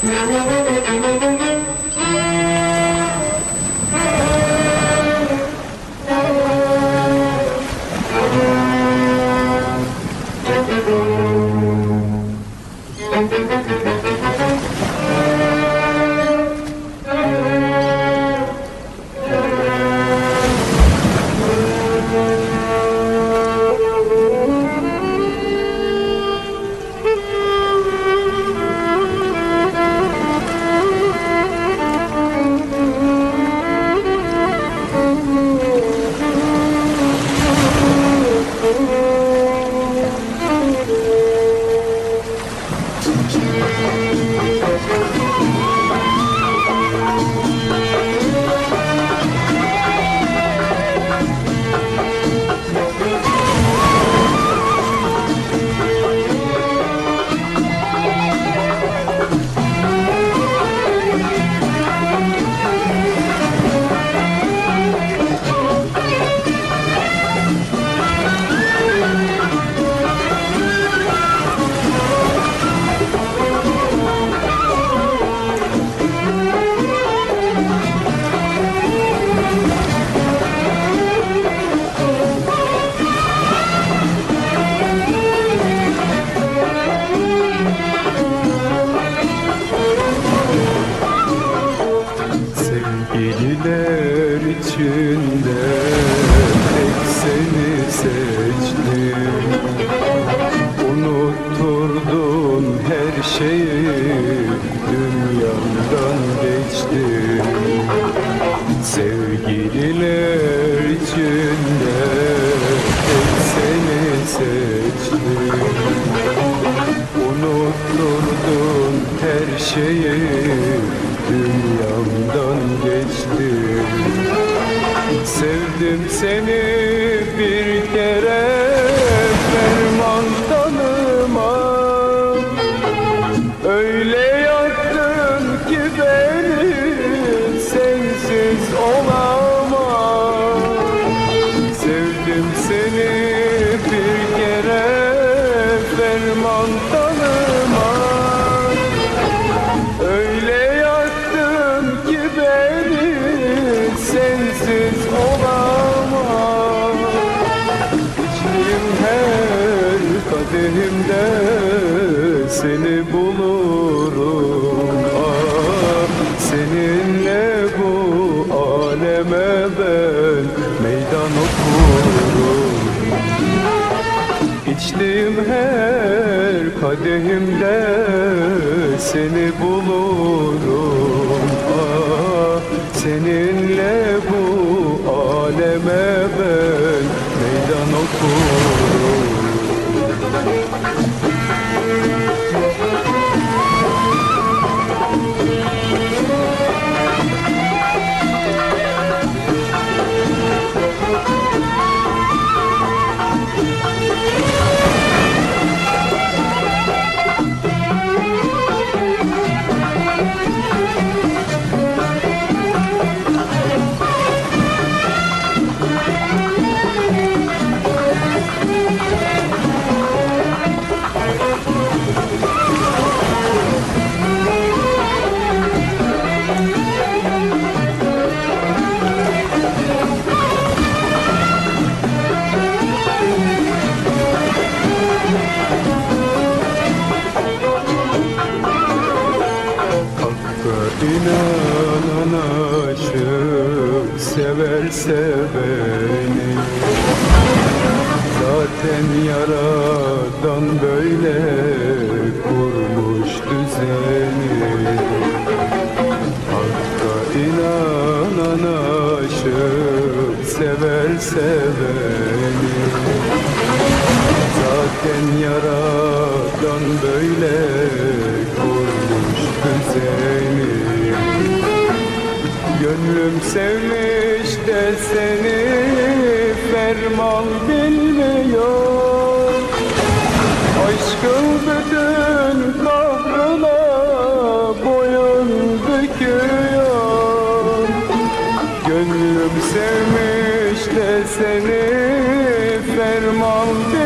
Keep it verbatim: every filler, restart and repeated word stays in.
Sevgililer içinde tek seni seçtim. Unutturdun her şeyi, dünyamdan geçtim. Sevgililer içinde tek seni seçtim. Unutturdun her şeyi, dünyamdan geçtim. Sevdim seni bir kere, ferman tanımam. Öyle yaktın ki beni, sensiz olamam. Sevdim seni bir kere, ferman tanımam. Öyle yaktın ki beni, sensiz olamam. İçtiğim her kadehimde seni bulurum. Ah, seninle bu aleme ben meydan okurum. İçtiğim her kadehimde seni bulurum. Ah, seninle bu aleme ben meydan okurum. İnanan aşık severse beni, zaten yaradan böyle kurmuş düzeni. Hakka inanan aşık severse beni, zaten yaradan böyle kurmuş düzeni. Gönlüm sevmiş de seni ferman bilmiyor. Aşkın bütün kahrına boyun büküyor. Gönlüm sevmiş de seni ferman bilmiyor.